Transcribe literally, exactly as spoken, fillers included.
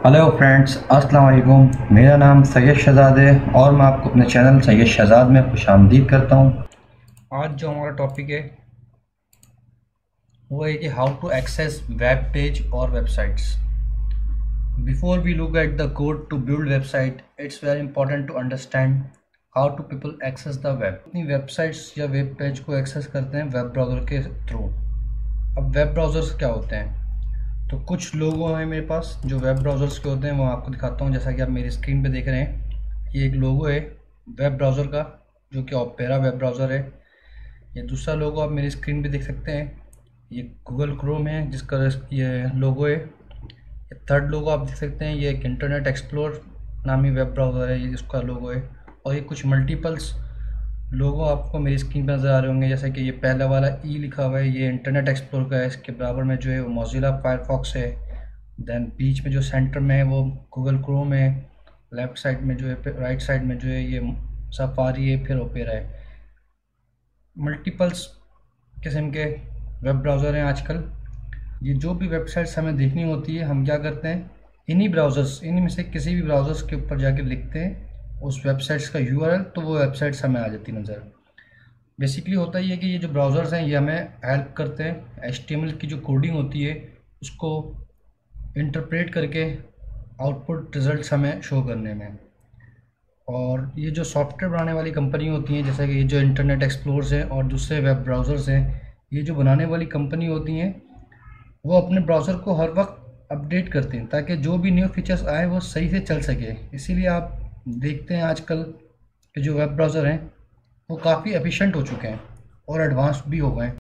Hello friends, अस्सलाम वालेकुम। मेरा नाम सैयद शहजाद है और मैं आपको अपने चैनल सैयद शहजाद में खुशामदीद करता हूँ। आज जो हमारा टॉपिक है वो है कि how to access web page और websites. Before we look at the code to build website, it's very important to understand how to people access the web. अपनी वेबसाइट्स या वेब पेज को एक्सेस करते हैं वेब ब्राउज़र के through. अब web browsers क्या होते हैं? तो कुछ लोगो हैं मेरे पास जो वेब ब्राउज़र्स के होते हैं, वो आपको दिखाता हूँ। जैसा कि आप मेरी स्क्रीन पे देख रहे हैं, ये एक लोगो है वेब ब्राउज़र का जो कि ओपेरा वेब ब्राउज़र है। ये दूसरा लोगो आप मेरी स्क्रीन पे देख सकते हैं, ये गूगल क्रोम है जिसका ये लोगो है। ये थर्ड लोगो आप देख सकते हैं, ये एक इंटरनेट एक्सप्लोर नामी वेब ब्राउज़र है, ये जिसका लोगो है। और ये कुछ मल्टीपल्स लोगो आपको मेरी स्क्रीन पर नज़र आ रहे होंगे। जैसे कि ये पहला वाला ई लिखा हुआ है, ये इंटरनेट एक्सप्लोर का है। इसके बराबर में जो है वो मोज़िला फायरफॉक्स है। देन बीच में जो सेंटर में है वो गूगल क्रोम है। लेफ़्ट साइड में जो है, राइट साइड में जो है ये सफारी है, फिर ओपेरा है। मल्टीपल्स किस्म के वेब ब्राउज़र हैं आजकल। ये जो भी वेबसाइट्स हमें देखनी होती है, हम क्या करते हैं, इन्हीं ब्राउज़र्स इन्हीं में से किसी भी ब्राउज़र्स के ऊपर जाके लिखते हैं उस वेबसाइट्स का यूआरएल, तो वो वेबसाइट्स हमें आ जाती नज़र। बेसिकली होता ही है कि ये जो ब्राउज़र्स हैं ये हमें हेल्प करते हैं एचटीएमएल की जो कोडिंग होती है उसको इंटरप्रेट करके आउटपुट रिजल्ट्स हमें शो करने में। और ये जो सॉफ्टवेयर बनाने वाली कंपनी होती हैं, जैसे कि ये जो इंटरनेट एक्सप्लोर्स हैं और दूसरे वेब ब्राउज़र्स हैं, ये जो बनाने वाली कंपनी होती हैं वो अपने ब्राउज़र को हर वक्त अपडेट करते हैं ताकि जो भी न्यू फीचर्स आए वो सही से चल सके। इसीलिए आप देखते हैं आजकल के जो वेब ब्राउज़र हैं वो काफ़ी एफिशिएंट हो चुके हैं और एडवांस भी हो गए हैं।